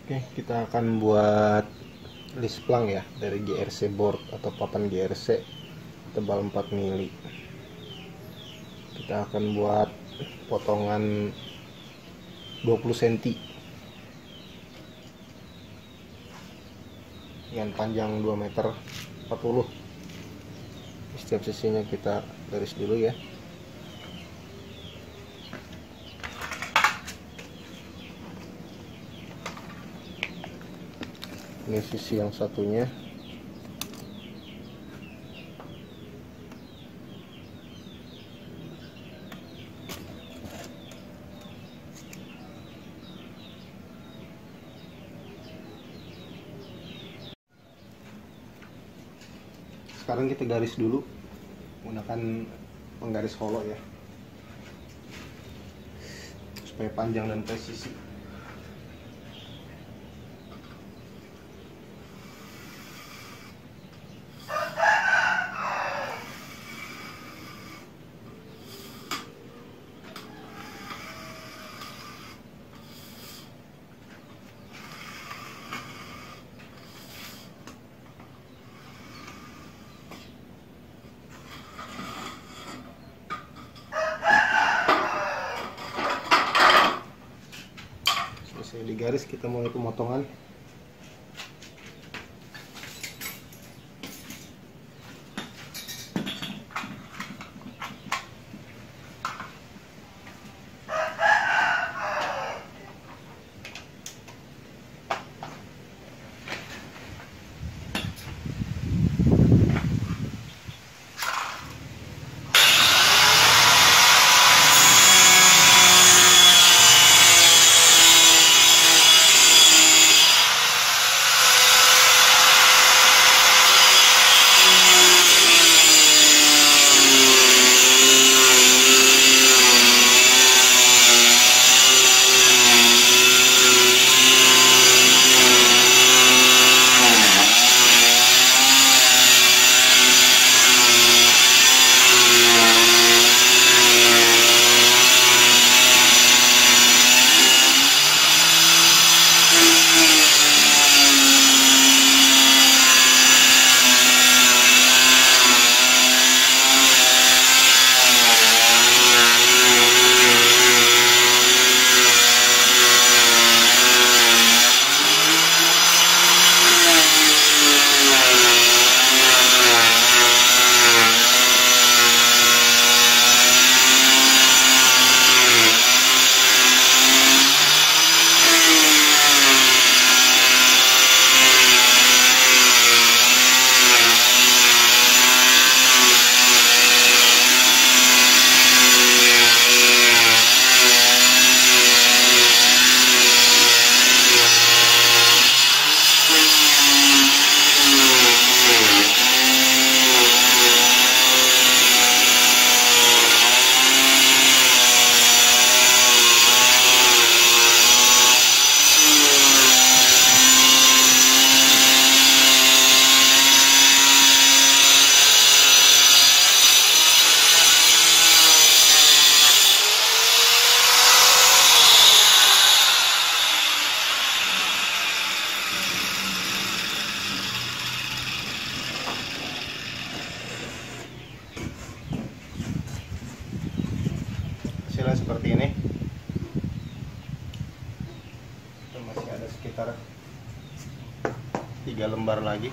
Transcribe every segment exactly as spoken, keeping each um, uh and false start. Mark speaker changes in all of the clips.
Speaker 1: Oke, kita akan buat list plang ya dari G R C board atau papan G R C tebal empat mili. Kita akan buat potongan dua puluh sentimeter dengan panjang dua meter empat puluh. Setiap sisinya kita garis dulu ya. Ini sisi yang satunya. Sekarang kita garis dulu menggunakan penggaris hollow ya, supaya panjang dan presisi. Selesai digaris, kita mulai pemotongan. Hasilnya seperti ini. Kita masih ada sekitar tiga lembar lagi.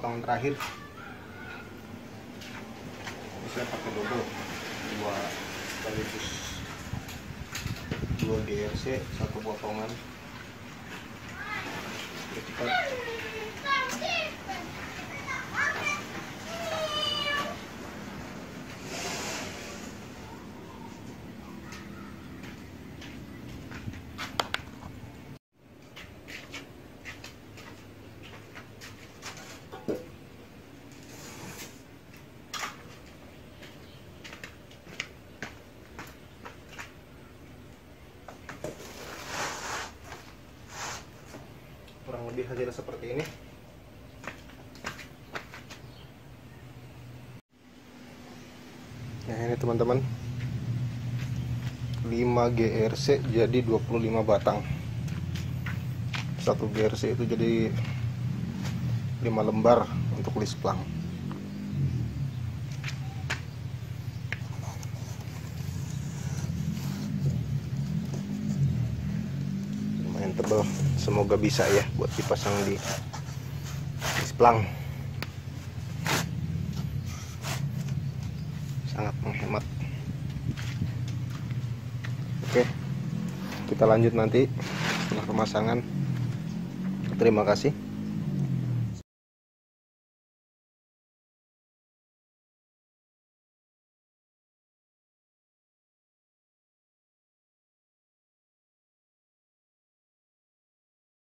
Speaker 1: potongan terakhir. Ini saya pakai double, dua sekaligus dua G R C, satu potongan. Cepat. Kurang lebih hasilnya seperti ini. Nah ini teman-teman, lima G R C jadi dua puluh lima batang. Satu G R C itu jadi lima lembar untuk list plang. Lumayan tebal, semoga bisa ya buat dipasang di list plang. Sangat menghemat. Oke, kita lanjut nanti setelah pemasangan. Terima kasih.